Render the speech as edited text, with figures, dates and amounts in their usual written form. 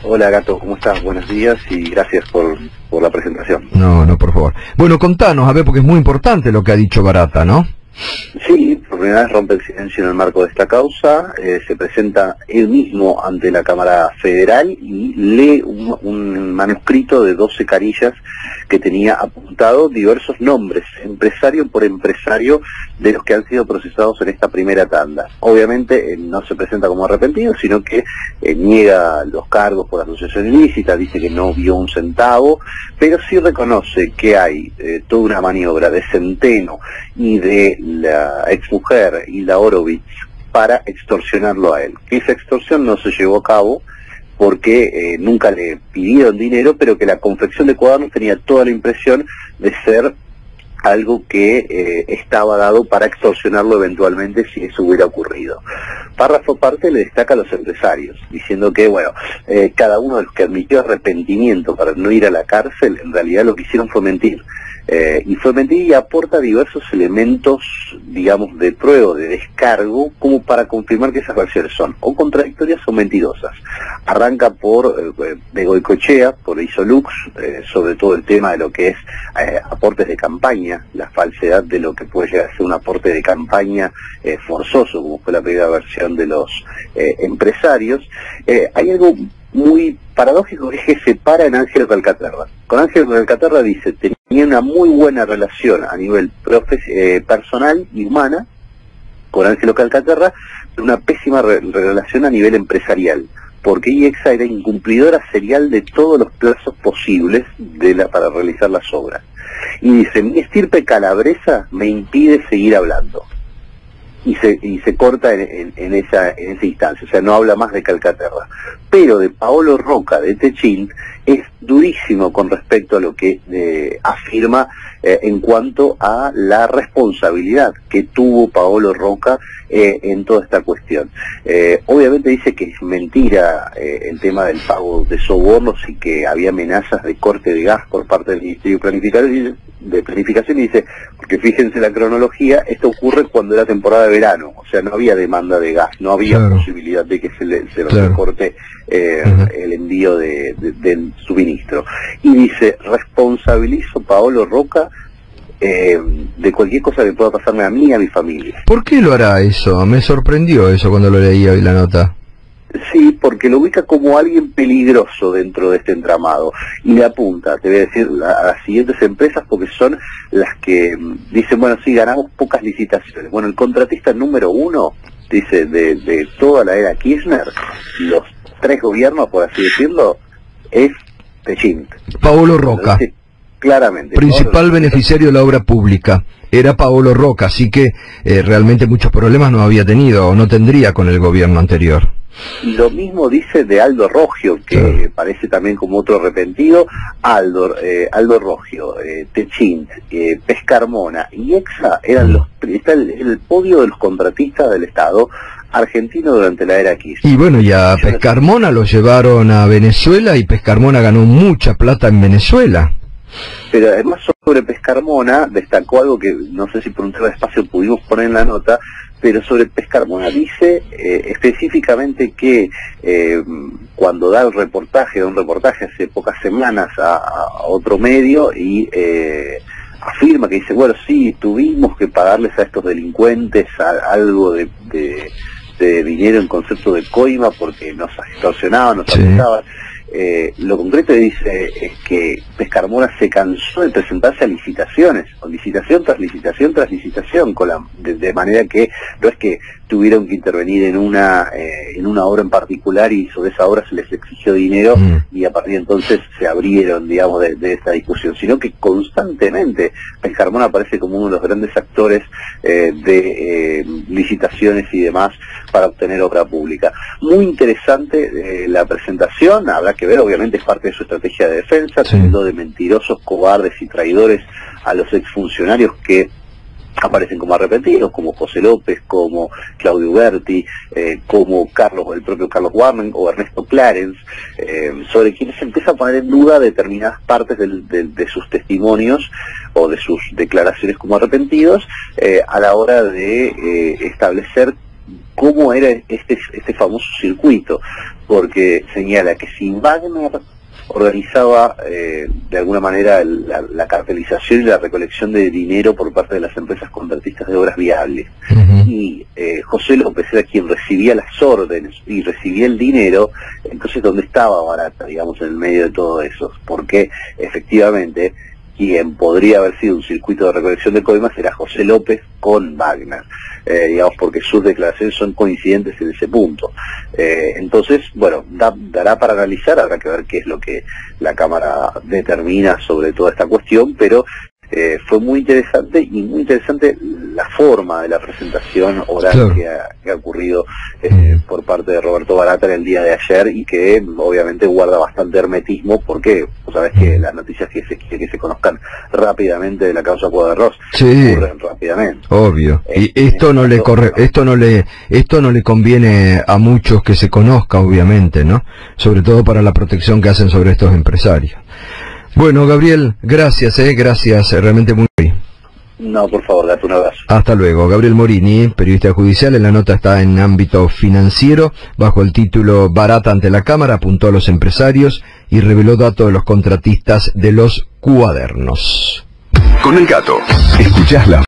Hola Gato, ¿cómo estás? Buenos días y gracias por la presentación. No, por favor. Bueno, contanos, a ver, porque es muy importante lo que ha dicho Barata, ¿no? Sí, por primera vez rompe el silencio en el marco de esta causa, se presenta él mismo ante la Cámara Federal y lee un manuscrito de 12 carillas que tenía apuntado diversos nombres, empresario por empresario, de los que han sido procesados en esta primera tanda. Obviamente no se presenta como arrepentido, sino que niega los cargos por asociación ilícita, dice que no vio un centavo, pero sí reconoce que hay toda una maniobra de Centeno y de la exmujer Hilda Horowitz para extorsionarlo a él. Que esa extorsión no se llevó a cabo porque nunca le pidieron dinero, pero que la confección de cuadernos tenía toda la impresión de ser algo que estaba dado para extorsionarlo eventualmente si eso hubiera ocurrido. Párrafo aparte le destaca a los empresarios, diciendo que, bueno, cada uno de los que admitió arrepentimiento para no ir a la cárcel, en realidad lo que hicieron fue mentir. Y fue mentir y aporta diversos elementos, digamos, de prueba, de descargo, como para confirmar que esas versiones son o contradictorias o mentirosas. Arranca por Goicoechea, por Isolux, sobre todo el tema de lo que es aportes de campaña, la falsedad de lo que puede llegar a ser un aporte de campaña forzoso, como fue la primera versión de los empresarios. Hay algo muy paradójico es que se para en Ángel Calcaterra. Con Ángel Calcaterra dice, tenía una muy buena relación a nivel personal y humana con Ángel Calcaterra, pero una pésima relación a nivel empresarial, porque IEXA era incumplidora serial de todos los plazos posibles para realizar las obras. Y dice, mi estirpe calabresa me impide seguir hablando. Y se corta en esa instancia, o sea, no habla más de Calcaterra. Pero de Paolo Roca, de Techint, es durísimo con respecto a lo que afirma en cuanto a la responsabilidad que tuvo Paolo Roca en toda esta cuestión. Obviamente dice que es mentira el tema del pago de sobornos y que había amenazas de corte de gas por parte del Ministerio de Planificación y dice, porque fíjense la cronología, esto ocurre cuando era temporada de verano, o sea, no había demanda de gas, no había posibilidad de que se lo corte el envío del suministro. Y dice, responsabilizo Paolo Roca de cualquier cosa que pueda pasarme a mí y a mi familia. ¿Por qué lo hará eso? Me sorprendió eso cuando lo leí hoy la nota. Sí, porque lo ubica como alguien peligroso dentro de este entramado y le apunta, te voy a decir, a las siguientes empresas porque son las que dicen, bueno, sí, ganamos pocas licitaciones. Bueno, el contratista número 1, dice, de toda la era Kirchner, los 3 gobiernos, por así decirlo, es Techint. Paolo Roca. Dice, claramente. Principal beneficiario de la obra pública. Era Paolo Roca, así que realmente muchos problemas no había tenido o no tendría con el gobierno anterior. Y lo mismo dice de Aldo Roggio, que parece también como otro arrepentido. Aldo Roggio, Techint, Pescarmona y IEXA eran está el podio de los contratistas del Estado argentino durante la era Kirchner. Y bueno, y a Pescarmona lo llevaron a Venezuela y Pescarmona ganó mucha plata en Venezuela. Pero además sobre Pescarmona destacó algo que no sé si por un tema de espacio pudimos poner en la nota, pero sobre Pescarmona dice específicamente que cuando da un reportaje hace pocas semanas a otro medio y afirma que dice, bueno, sí, tuvimos que pagarles a estos delincuentes algo de dinero en concepto de coima porque nos extorsionaban, nos abusaban. Lo concreto que dice es que Pescarmona se cansó de presentarse a licitaciones, o licitación tras licitación tras licitación, de manera que no es que tuvieron que intervenir en una obra en particular y sobre esa obra se les exigió dinero y a partir de entonces se abrieron, digamos, de esta discusión, sino que constantemente Pescarmona aparece como uno de los grandes actores de licitaciones y demás para obtener obra pública. Muy interesante la presentación, habrá que ver, obviamente es parte de su estrategia de defensa, teniendo de mentirosos, cobardes y traidores a los exfuncionarios que aparecen como arrepentidos, como José López, como Claudio Berti, como el propio Carlos Warren o Ernesto Clarence, sobre quienes se empieza a poner en duda determinadas partes de sus testimonios o de sus declaraciones como arrepentidos a la hora de establecer cómo era este famoso circuito, porque señala que si Wagner organizaba de alguna manera la cartelización y la recolección de dinero por parte de las empresas contratistas de obras viables, y José López era quien recibía las órdenes y recibía el dinero, entonces ¿dónde estaba Barata, digamos, en el medio de todo eso? Porque efectivamente quien podría haber sido un circuito de recolección de coimas era José López con Wagner, digamos, porque sus declaraciones son coincidentes en ese punto. Entonces, bueno, dará para analizar, habrá que ver qué es lo que la Cámara determina sobre toda esta cuestión, pero fue muy interesante, y muy interesante la forma de la presentación oral, claro, que ha ocurrido por parte de Roberto Barata en el día de ayer, y que obviamente guarda bastante hermetismo, porque vos sabés que las noticias que se conozcan rápidamente de la causa Cuadros ocurren rápidamente. Obvio. Y esto no le conviene a muchos que se conozca, obviamente, ¿no? Sobre todo para la protección que hacen sobre estos empresarios. Bueno, Gabriel, gracias, realmente muy bien. No, por favor, date un abrazo. Hasta luego. Gabriel Morini, periodista judicial, en la nota está en ámbito financiero, bajo el título Barata ante la Cámara, apuntó a los empresarios y reveló datos de los contratistas de los cuadernos. Con el Gato, escuchás la